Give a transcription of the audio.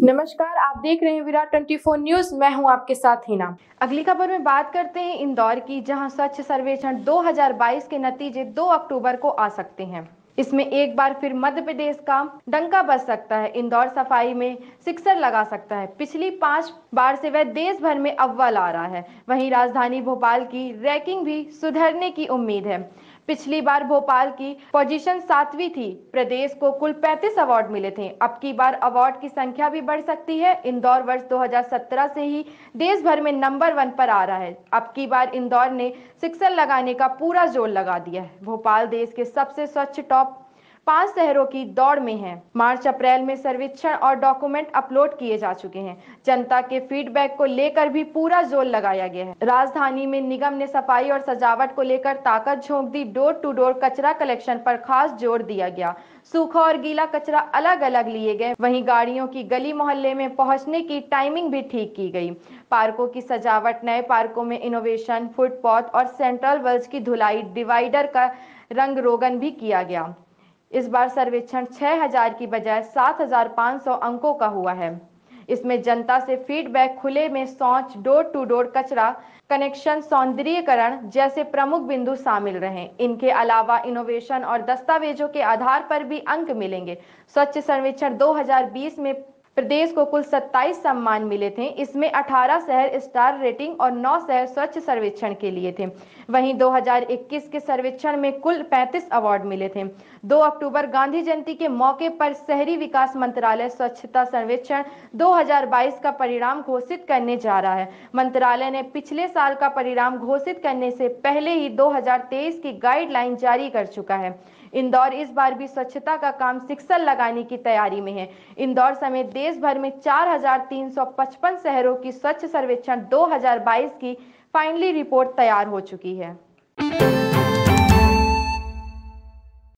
नमस्कार, आप देख रहे हैं विराट 24 न्यूज। मैं हूं आपके साथ हिना। अगली खबर में बात करते हैं इंदौर की, जहां स्वच्छ सर्वेक्षण 2022 के नतीजे 2 अक्टूबर को आ सकते हैं। इसमें एक बार फिर मध्य प्रदेश का डंका बज सकता है। इंदौर सफाई में सिक्सर लगा सकता है। पिछली 5 बार से वह देश भर में अव्वल आ रहा है। वहीं राजधानी भोपाल की रैंकिंग भी सुधरने की उम्मीद है। पिछली बार भोपाल की पोजीशन 7वीं थी। प्रदेश को कुल 35 अवार्ड मिले थे। अब की बार अवार्ड की संख्या भी बढ़ सकती है। इंदौर वर्ष 2017 से ही देश भर में नंबर 1 पर आ रहा है। अब की बार इंदौर ने सिक्सर लगाने का पूरा जोर लगा दिया है। भोपाल देश के सबसे स्वच्छ टॉप 5 शहरों की दौड़ में है। मार्च अप्रैल में सर्वेक्षण और डॉक्यूमेंट अपलोड किए जा चुके हैं। जनता के फीडबैक को लेकर भी पूरा जोर लगाया गया है। राजधानी में निगम ने सफाई और सजावट को लेकर ताकत झोंक दी। डोर टू डोर कचरा कलेक्शन पर खास जोर दिया गया। सूखा और गीला कचरा अलग अलग लिए गए। वहीं गाड़ियों की गली मोहल्ले में पहुंचने की टाइमिंग भी ठीक की गई। पार्कों की सजावट, नए पार्कों में इनोवेशन, फुटपाथ और सेंट्रल वेल्स की धुलाई, डिवाइडर का रंग रोगन भी किया गया। इस बार सर्वेक्षण 6000 की बजाय 7500 अंकों का हुआ है। इसमें जनता से फीडबैक, खुले में शौच, डोर टू डोर कचरा कनेक्शन, सौंदर्यीकरण जैसे प्रमुख बिंदु शामिल रहे। इनके अलावा इनोवेशन और दस्तावेजों के आधार पर भी अंक मिलेंगे। स्वच्छ सर्वेक्षण 2020 में प्रदेश को कुल 27 सम्मान मिले थे। इसमें 18 शहर स्टार रेटिंग और 9 शहर स्वच्छ सर्वेक्षण के लिए थे। वहीं 2021 के सर्वेक्षण में कुल 35 अवार्ड मिले थे। 2 अक्टूबर गांधी जयंती के मौके पर शहरी विकास मंत्रालय स्वच्छता सर्वेक्षण 2022 का परिणाम घोषित करने जा रहा है। मंत्रालय ने पिछले साल का परिणाम घोषित करने से पहले ही 2023 की गाइडलाइन जारी कर चुका है। इंदौर इस बार भी स्वच्छता का काम सिक्सर लगाने की तैयारी में है। इंदौर समेत देश भर में 4355 शहरों की स्वच्छ सर्वेक्षण 2022 की फाइनली रिपोर्ट तैयार हो चुकी है।